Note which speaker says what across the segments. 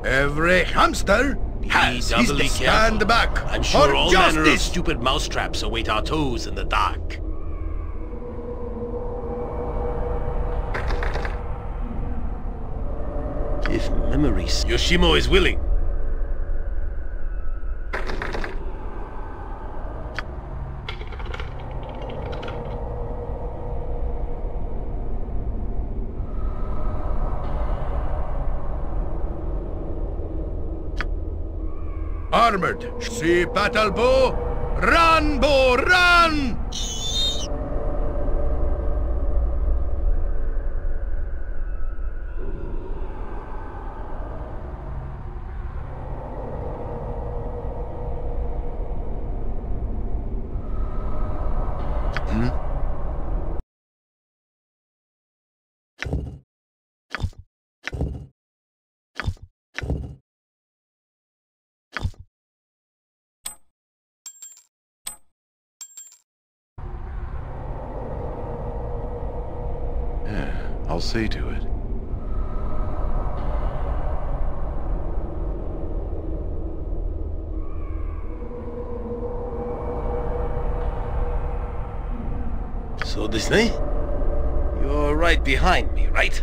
Speaker 1: Every hamster has his
Speaker 2: doubly
Speaker 1: day. Stand
Speaker 2: careful.
Speaker 1: back
Speaker 2: I'm sure
Speaker 1: for
Speaker 2: all manner of
Speaker 1: justice.
Speaker 2: stupid mousetraps await our toes in the dark. If memories... Yoshimo is willing.
Speaker 1: Armored. See battle bow. Run, bow, run!
Speaker 3: I'll see to it.
Speaker 2: So this way? You're right behind me, right?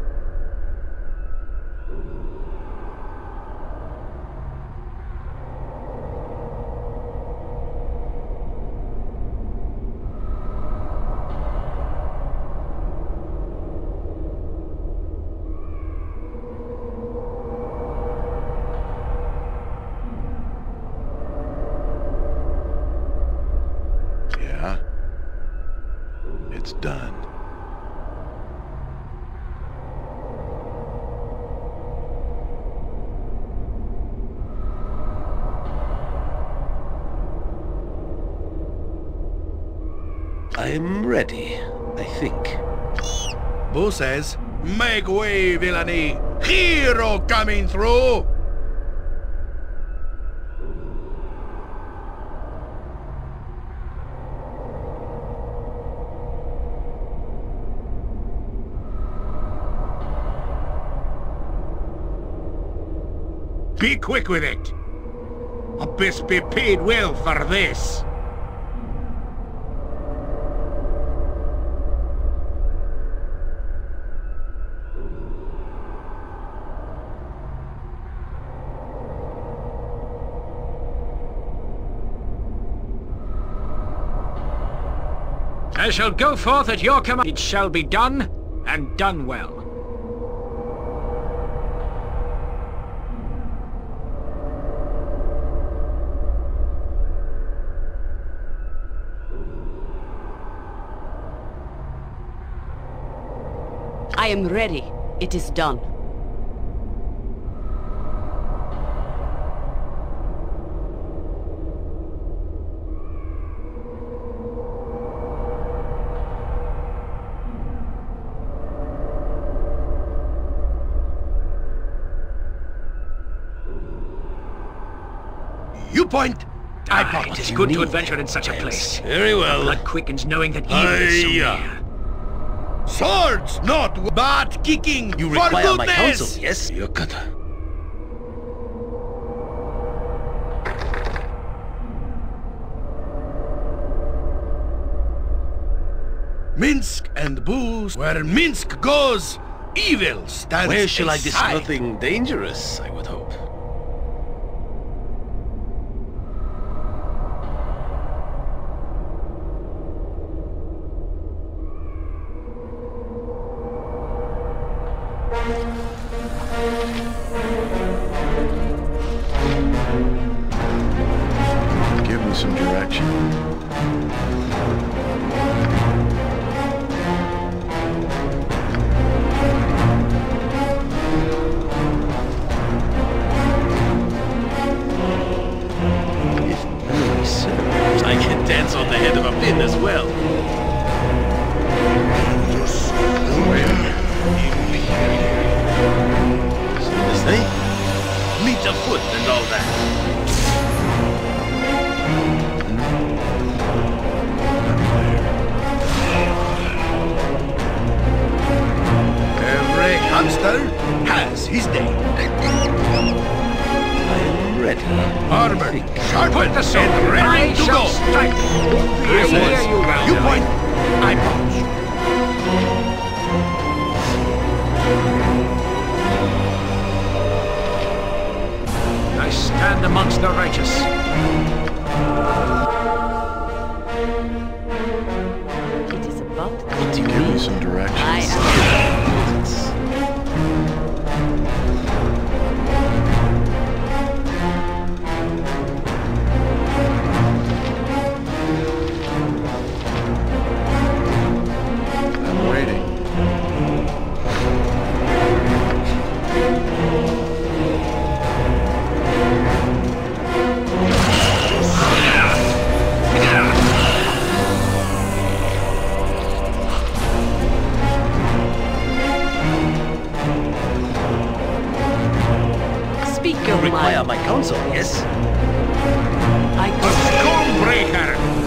Speaker 3: Yeah. It's done.
Speaker 2: I'm ready, I think.
Speaker 1: Bo says, make way, villainy! Hero coming through! Be quick with it! Abyss be paid well for this!
Speaker 4: I shall go forth at your command. It shall be done, and done well.
Speaker 5: I am ready. It is done.
Speaker 1: You point, I
Speaker 4: Aye,
Speaker 1: point.
Speaker 4: it is good to adventure in such a place.
Speaker 2: Very well.
Speaker 4: Blood quickens knowing that evil is so near.
Speaker 1: Swords, not butt kicking.
Speaker 2: You
Speaker 1: for
Speaker 2: require my
Speaker 1: goodness.
Speaker 2: counsel, yes? Yokata.
Speaker 1: Minsk and booze. Where Minsk goes, evil stands
Speaker 2: Where shall I
Speaker 1: aside.
Speaker 2: nothing dangerous, I would hope.
Speaker 3: Give me some direction.
Speaker 2: If memory serves, I can dance on the head of a pin as well. So this way? Meet afoot and all that.
Speaker 1: Every hamster has his day. Armor, sharpened,
Speaker 4: Put the sword.
Speaker 1: and
Speaker 4: I
Speaker 1: ready to
Speaker 4: shall
Speaker 1: go.
Speaker 4: strike. I hear you well.
Speaker 1: You point, I punch.
Speaker 4: I stand amongst the righteous.
Speaker 5: It is about
Speaker 3: Give me some directions.
Speaker 5: I am.
Speaker 3: I'm waiting.
Speaker 5: Speak your
Speaker 2: Require
Speaker 5: mind.
Speaker 2: my counsel, yes?
Speaker 5: I
Speaker 1: A stormbreaker!